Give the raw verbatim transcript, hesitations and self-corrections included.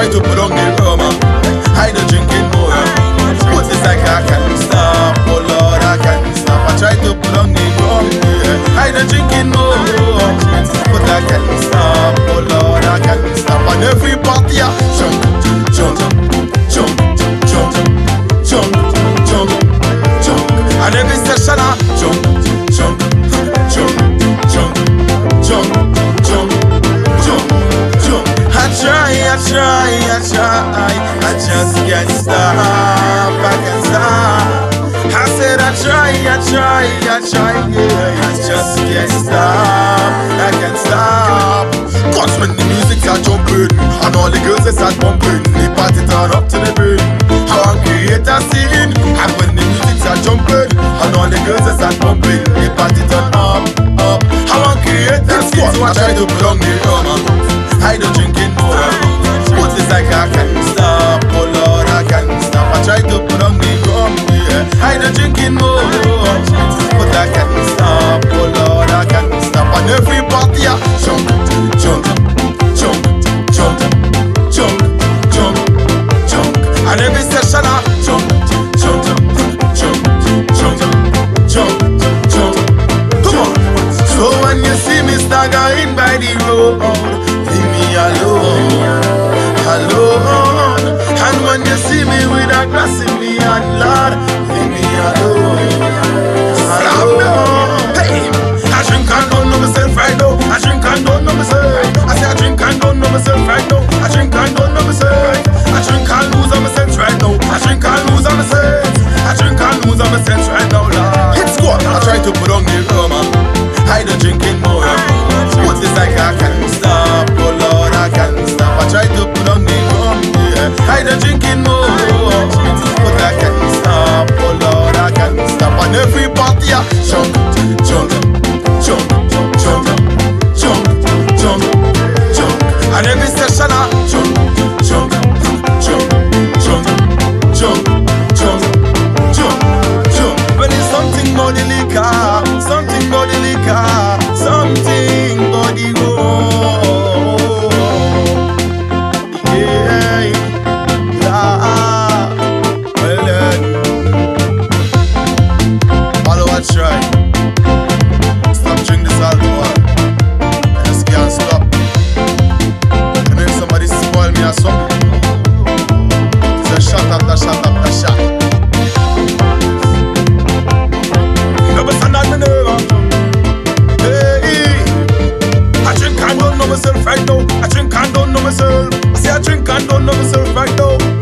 try to put on the rum. I the drinking more. Put this like I can't stop. Oh Lord, I can't stop. I try to put on the rum. I the drinking more. But I can't stop. Oh Lord, I can't stop. And every party I jump, jump, jump, jump, jump, jump, jump. And every session I jump, jump, jump, jump, jump, jump, jump, jump. I try, I try, I try. I just can't stop. I can't stop. I said I try, I try, I try, yeah. I just can't stop. I can't stop. Cause when the music's a jumping and all the girls is a bumping, the party turn up to the brain. I want create a scene. And when the music's a jumping and all the girls is a bumping, the party turn up, up. I want create a scene. So I try to put on the rum. I don't drinking more. Put this like I can't stop. Oh Lord, I can't stop. I try to put on the rum. Yeah. I don't drinking more. But I can't stop. Oh Lord, I can't stop. And every party I jump, jump, jump, jump, jump, jump, jump. And every session I jump, jump, jump, jump, jump, jump, jump. So when you see me staggering by the road, leave me alone, alone. And when you see me with a glass in me hand, Lord, leave me alone, alone. Hey, I drink and don't know myself right now. I drink and don't know myself. I say I drink and don't know myself right now. I drink and don't know myself. I drink and lose on my sense right now. I drink and lose on my sense. I drink and lose on my sense right now, Lord. It's good. I try to put on the rum. I don't drinking more. Put this like I can't stop. Oh Lord, I can't stop. I try to put on the rum. Yeah. I don't drinking more. But I can't stop. Oh Lord, I can't stop. And every party I jump, jump, jump, jump, jump, jump, jump. And every session I jump, jump, jump, jump, jump, jump, jump, jump. When it's something about the liquor, something about the liquor, something about the road. Yeah, yeah. Well then, follow I try. Stop drinking this alcohol. I just can't stop. And if somebody spoil me or something, it's a shot after shot after shot. No, but I'm not the nerve. Hey, I drink and don't know myself right now. I drink and don't know myself. I say I drink and don't know myself right now.